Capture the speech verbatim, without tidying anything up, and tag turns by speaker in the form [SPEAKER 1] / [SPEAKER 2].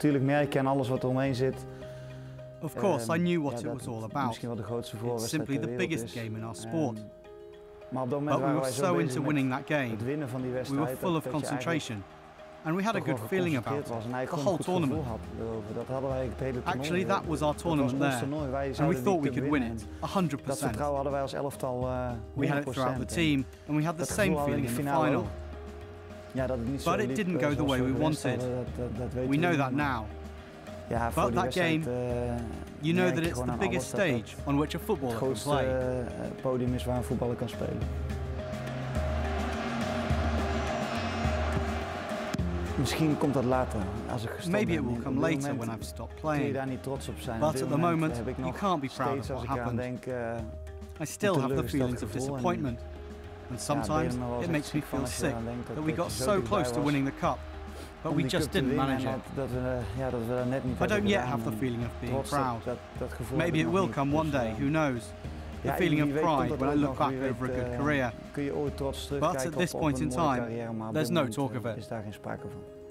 [SPEAKER 1] Tuurlijk merk je aan alles wat er omheen zit.
[SPEAKER 2] Of course, I knew what
[SPEAKER 1] ja,
[SPEAKER 2] it was all
[SPEAKER 1] het
[SPEAKER 2] about.
[SPEAKER 1] misschien wel de grootste
[SPEAKER 2] It's
[SPEAKER 1] voorwedstrijd
[SPEAKER 2] simply
[SPEAKER 1] ter
[SPEAKER 2] the
[SPEAKER 1] wereld
[SPEAKER 2] biggest
[SPEAKER 1] is.
[SPEAKER 2] game in our sport.
[SPEAKER 1] Um, maar op dat moment
[SPEAKER 2] But we
[SPEAKER 1] waren
[SPEAKER 2] were
[SPEAKER 1] wij zo
[SPEAKER 2] so
[SPEAKER 1] bezig
[SPEAKER 2] into
[SPEAKER 1] met
[SPEAKER 2] winning that game.
[SPEAKER 1] het winnen van die
[SPEAKER 2] We
[SPEAKER 1] wedstrijd.
[SPEAKER 2] were full of
[SPEAKER 1] dat- dat je
[SPEAKER 2] concentration. And we had a
[SPEAKER 1] toch wel
[SPEAKER 2] good feeling about
[SPEAKER 1] geconcentreerd was en
[SPEAKER 2] it. The
[SPEAKER 1] eigenlijk
[SPEAKER 2] whole
[SPEAKER 1] gewoon een goed
[SPEAKER 2] tournament.
[SPEAKER 1] gevoel had erover. Dat hadden wij het hele toernooi.
[SPEAKER 2] Actually, that was our
[SPEAKER 1] Dat
[SPEAKER 2] tournament
[SPEAKER 1] was ons
[SPEAKER 2] there.
[SPEAKER 1] toernooi. Wij
[SPEAKER 2] And we
[SPEAKER 1] zouden die
[SPEAKER 2] thought we
[SPEAKER 1] kunnen
[SPEAKER 2] could win
[SPEAKER 1] winnen.
[SPEAKER 2] it, one hundred
[SPEAKER 1] Dat
[SPEAKER 2] percent.
[SPEAKER 1] vertrouwen hadden wij als elftal uh,
[SPEAKER 2] We had it throughout the team, and we had the
[SPEAKER 1] Dat
[SPEAKER 2] same
[SPEAKER 1] gevoel hadden we
[SPEAKER 2] feeling in the
[SPEAKER 1] finale
[SPEAKER 2] final.
[SPEAKER 1] ook. Ja, dat het niet zo
[SPEAKER 2] But it
[SPEAKER 1] liep,
[SPEAKER 2] didn't
[SPEAKER 1] uh,
[SPEAKER 2] go the
[SPEAKER 1] zoals
[SPEAKER 2] way we
[SPEAKER 1] gewenst
[SPEAKER 2] wanted.
[SPEAKER 1] hadden, dat, dat, dat weten
[SPEAKER 2] We know
[SPEAKER 1] niet,
[SPEAKER 2] that
[SPEAKER 1] maar-
[SPEAKER 2] now.
[SPEAKER 1] Ja, voor
[SPEAKER 2] But
[SPEAKER 1] die
[SPEAKER 2] that
[SPEAKER 1] wedstrijd,
[SPEAKER 2] game,
[SPEAKER 1] uh,
[SPEAKER 2] You know
[SPEAKER 1] merk
[SPEAKER 2] that
[SPEAKER 1] je
[SPEAKER 2] it's
[SPEAKER 1] gewoon
[SPEAKER 2] the
[SPEAKER 1] aan
[SPEAKER 2] biggest
[SPEAKER 1] alles dat dat
[SPEAKER 2] stage on which a
[SPEAKER 1] het
[SPEAKER 2] footballer can
[SPEAKER 1] grootste
[SPEAKER 2] play.
[SPEAKER 1] uh, podium is waar een voetballer kan spelen. Misschien komt dat later, als ik gestopt
[SPEAKER 2] Maybe it
[SPEAKER 1] ben.
[SPEAKER 2] will
[SPEAKER 1] Op
[SPEAKER 2] come
[SPEAKER 1] dit
[SPEAKER 2] later
[SPEAKER 1] moment
[SPEAKER 2] when I've stopped
[SPEAKER 1] kun je
[SPEAKER 2] playing.
[SPEAKER 1] daar niet trots op zijn.
[SPEAKER 2] But
[SPEAKER 1] Op dit
[SPEAKER 2] at the moment,
[SPEAKER 1] heb ik
[SPEAKER 2] you
[SPEAKER 1] nog
[SPEAKER 2] can't be proud
[SPEAKER 1] steeds
[SPEAKER 2] of
[SPEAKER 1] als
[SPEAKER 2] what
[SPEAKER 1] ik eraan
[SPEAKER 2] happened.
[SPEAKER 1] denk, uh,
[SPEAKER 2] I still have the
[SPEAKER 1] teleurgesteld
[SPEAKER 2] feelings of
[SPEAKER 1] gevoel en-
[SPEAKER 2] disappointment. And
[SPEAKER 1] ja, ben je
[SPEAKER 2] sometimes
[SPEAKER 1] er nog wel eens
[SPEAKER 2] it
[SPEAKER 1] echt
[SPEAKER 2] makes me
[SPEAKER 1] ziek van
[SPEAKER 2] feel
[SPEAKER 1] als je
[SPEAKER 2] sick
[SPEAKER 1] eraan denkt dat-
[SPEAKER 2] that we
[SPEAKER 1] dat
[SPEAKER 2] got
[SPEAKER 1] je zo
[SPEAKER 2] so
[SPEAKER 1] dichtbij
[SPEAKER 2] close to
[SPEAKER 1] was
[SPEAKER 2] winning the cup, but
[SPEAKER 1] om
[SPEAKER 2] we
[SPEAKER 1] die
[SPEAKER 2] just
[SPEAKER 1] cup te
[SPEAKER 2] didn't
[SPEAKER 1] winnen
[SPEAKER 2] manage
[SPEAKER 1] en
[SPEAKER 2] it.
[SPEAKER 1] Dat, dat, we, ja, dat we dat net niet
[SPEAKER 2] I don't
[SPEAKER 1] hebben
[SPEAKER 2] yet
[SPEAKER 1] gedaan.
[SPEAKER 2] have the
[SPEAKER 1] En
[SPEAKER 2] feeling of being
[SPEAKER 1] trots, dat-
[SPEAKER 2] proud.
[SPEAKER 1] Dat, dat gevoel
[SPEAKER 2] Maybe
[SPEAKER 1] heb
[SPEAKER 2] it
[SPEAKER 1] ik nog
[SPEAKER 2] will
[SPEAKER 1] niet.
[SPEAKER 2] come one
[SPEAKER 1] Dus,
[SPEAKER 2] day,
[SPEAKER 1] uh,
[SPEAKER 2] who knows? The
[SPEAKER 1] ja,
[SPEAKER 2] feeling of
[SPEAKER 1] wie weet komt
[SPEAKER 2] pride
[SPEAKER 1] dat
[SPEAKER 2] when I
[SPEAKER 1] ooit
[SPEAKER 2] look
[SPEAKER 1] nog,
[SPEAKER 2] back
[SPEAKER 1] wie
[SPEAKER 2] over a
[SPEAKER 1] weet,
[SPEAKER 2] good
[SPEAKER 1] uh,
[SPEAKER 2] career.
[SPEAKER 1] Kun je ooit trots
[SPEAKER 2] But
[SPEAKER 1] terugkijken
[SPEAKER 2] at this
[SPEAKER 1] op,
[SPEAKER 2] point
[SPEAKER 1] op
[SPEAKER 2] in
[SPEAKER 1] een mooie
[SPEAKER 2] time,
[SPEAKER 1] carrière, maar op
[SPEAKER 2] there's
[SPEAKER 1] dit
[SPEAKER 2] no
[SPEAKER 1] moment,
[SPEAKER 2] talk
[SPEAKER 1] uh,
[SPEAKER 2] of it.
[SPEAKER 1] is daar geen sprake van.